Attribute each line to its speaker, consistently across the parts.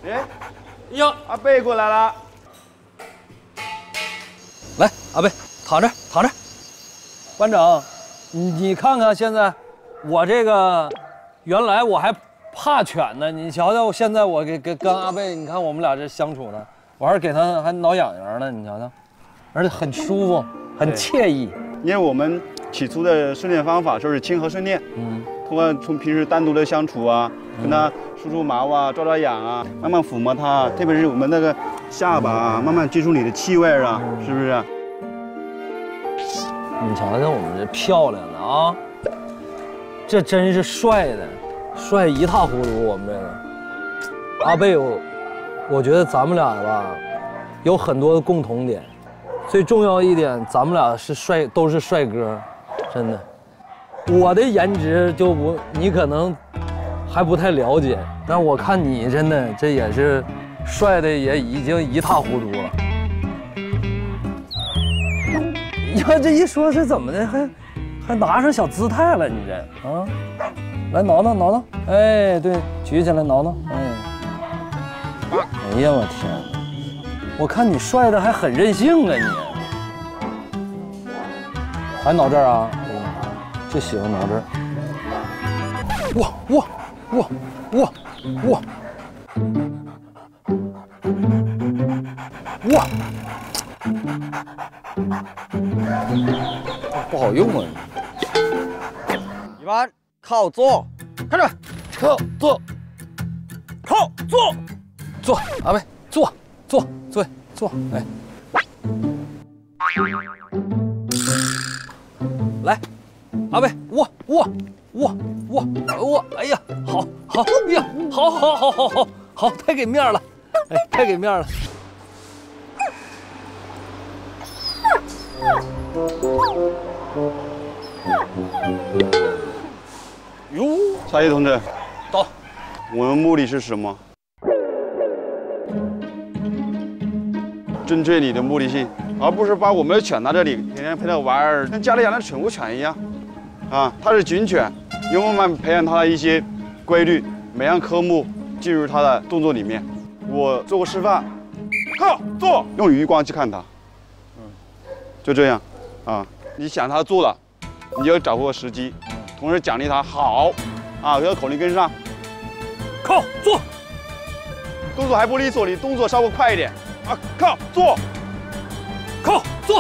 Speaker 1: 哎，哟，阿贝过来了。
Speaker 2: 来，阿贝，躺着，躺着。班长，你看看现在，我这个原来我还怕犬呢，你瞧瞧，现在我跟阿贝，你看我们俩这相处呢，我还是给他还挠痒痒呢，你瞧瞧，而且很舒服，很惬意。
Speaker 1: 因为我们起初的训练方法就是亲和训练，通过从平时单独的相处啊，跟他梳梳毛啊，抓抓痒啊，慢慢抚摸它，特别是我们那个下巴啊，慢慢接触你的气味啊，是不是？
Speaker 2: 你瞧瞧我们这漂亮的啊，这真是帅的，帅一塌糊涂。我们这个阿贝，我觉得咱们俩吧，有很多的共同点。最重要一点，咱们俩是帅，都是帅哥，真的。我的颜值就不，你可能还不太了解，但我看你真的这也是帅的，也已经一塌糊涂了。你看这一说，这怎么的还拿上小姿态了？你这啊，来挠挠挠挠，哎，对，举起来挠挠，哎，哎呀，我天哪！我看你帅的还很任性啊你，还挠这儿啊？就喜欢挠这儿。哇哇哇哇哇哇！不好用啊！
Speaker 3: 一般靠坐，看着，
Speaker 2: 靠坐，靠坐，坐，阿贝坐。坐，哎，来，阿贝握，哎呀，好，哎呀，好，太给面了，哎，太给面了。
Speaker 1: 哟，沙叶同志，
Speaker 2: 到，
Speaker 1: 我们目的是什么？针对你的目的性，而不是把我们的犬拿这里天天陪它玩儿，跟家里养的宠物犬一样。啊，它是警犬，要慢慢培养它的一些规律，每样科目进入它的动作里面。我做个示范，靠坐，用余光去看它，就这样，啊，你想它做了，你就掌握时机，同时奖励它好，啊，要口令跟上，
Speaker 2: 靠坐，
Speaker 1: 动作还不利索，你动作稍微快一点。啊，靠坐，
Speaker 2: 靠坐。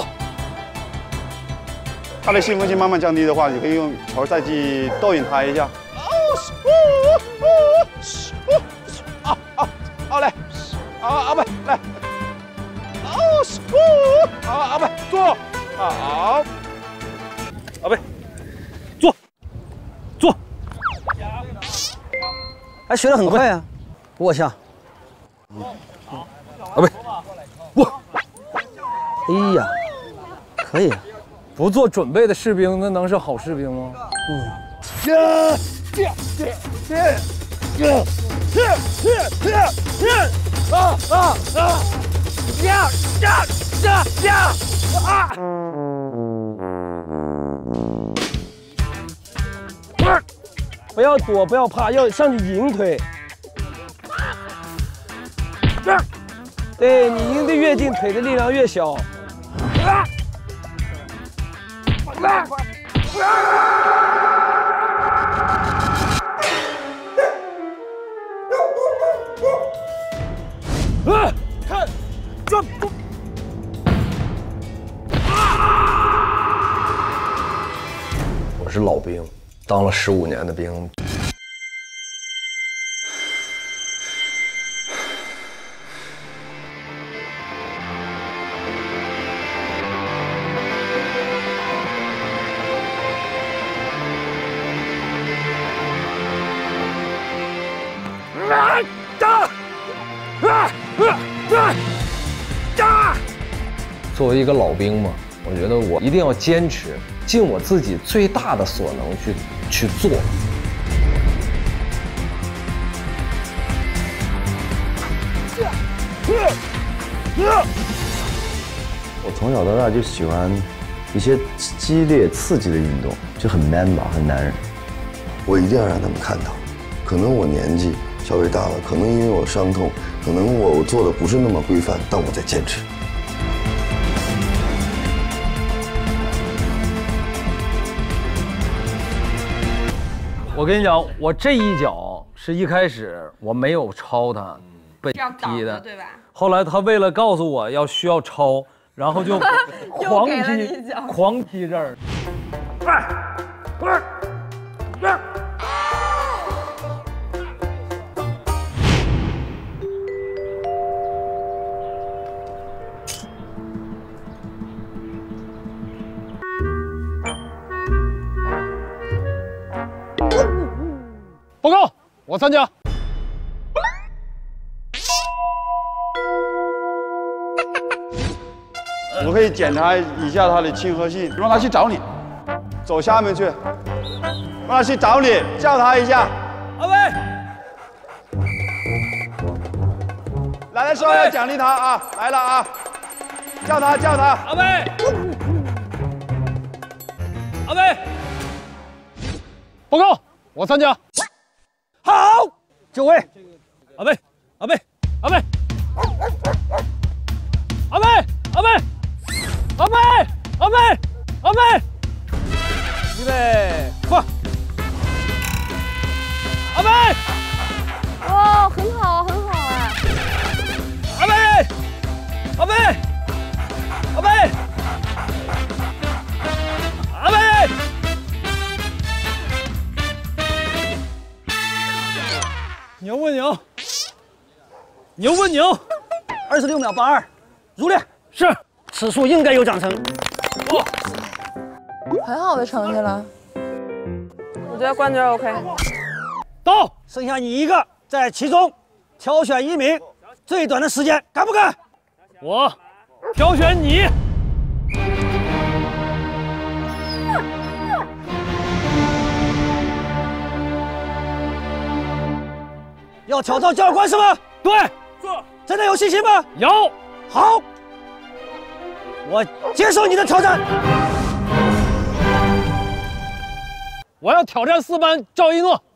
Speaker 1: 他的兴奋性慢慢降低的话，你可以用球赛去逗引他一下。好嘞，阿贝来，阿贝坐，好，
Speaker 2: 阿贝坐，
Speaker 3: 还学得很快啊，握下。
Speaker 2: 阿贝，握！
Speaker 3: 哎呀，可以啊！
Speaker 2: 不做准备的士兵，那能是好士兵吗？不要躲，不要怕，要上去迎腿。对，你迎得越近，腿的力量越小。看，这不。
Speaker 4: 我是老兵，当了15年的兵。作为一个老兵嘛，我觉得我一定要坚持，尽我自己最大的所能去做。
Speaker 5: 我从小到大就喜欢一些激烈刺激的运动，就很 man 吧，很男人。
Speaker 6: 我一定要让他们看到，可能我年纪稍微大了，可能因为我伤痛，可能我做的不是那么规范，但我在坚持。
Speaker 2: 我跟你讲，我这一脚是一开始我没有抄他，被踢的，对吧？后来他为了告诉我需要抄，然后就狂踢这儿。
Speaker 7: 报告，我参加。
Speaker 1: 我可以检查一下他的亲和性，让他去找你，走下面去，让他去找你，叫他一下。
Speaker 2: 阿威，
Speaker 1: 来的时候要奖励他啊！来了啊！叫他，叫他。
Speaker 2: 阿威，阿威，
Speaker 7: 报告，我参加。
Speaker 3: 好，就位。
Speaker 2: 阿威，阿威，阿威，阿威，阿威，阿威，阿威，阿威，预备，放。阿威，
Speaker 8: 哇，很好，很好哎。
Speaker 2: 阿威，阿威，阿威，阿威。牛不牛？牛不牛
Speaker 3: ？26秒82，入列。
Speaker 2: 是，
Speaker 3: 此处应该有掌声。
Speaker 2: 哇，
Speaker 8: 很好的成绩了。我觉得冠军 OK。
Speaker 2: 到，
Speaker 3: 剩下你一个，在其中挑选1名，最短的时间，敢不敢？
Speaker 2: 我挑选你。
Speaker 3: 要挑战教官是吗？
Speaker 2: 对，
Speaker 3: 真的有信心吗？
Speaker 2: 有。
Speaker 3: 好，我接受你的挑战。
Speaker 2: 我要挑战4班赵一诺。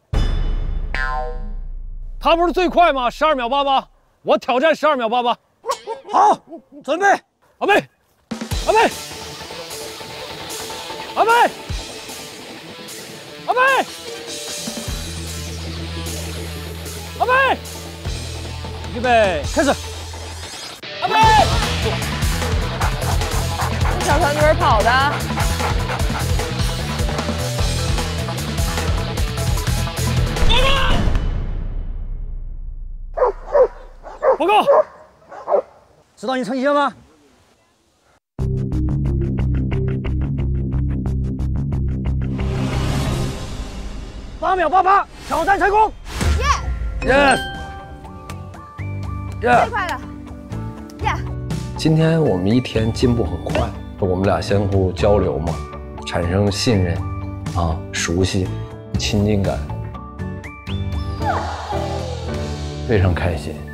Speaker 2: 他不是最快吗？12秒88，我挑战12秒88。
Speaker 3: 好，准备，
Speaker 2: 阿威，阿威，阿威，阿威，阿威，预备，开始。阿威，
Speaker 8: 这小团队跑的。
Speaker 2: 报告，
Speaker 3: 知道你成绩了吗？8秒88，挑战成功。
Speaker 2: 耶！
Speaker 8: 太快了，耶！
Speaker 4: 今天我们一天进步很快，我们俩相互交流嘛，产生信任，啊，熟悉，亲近感，非常开心。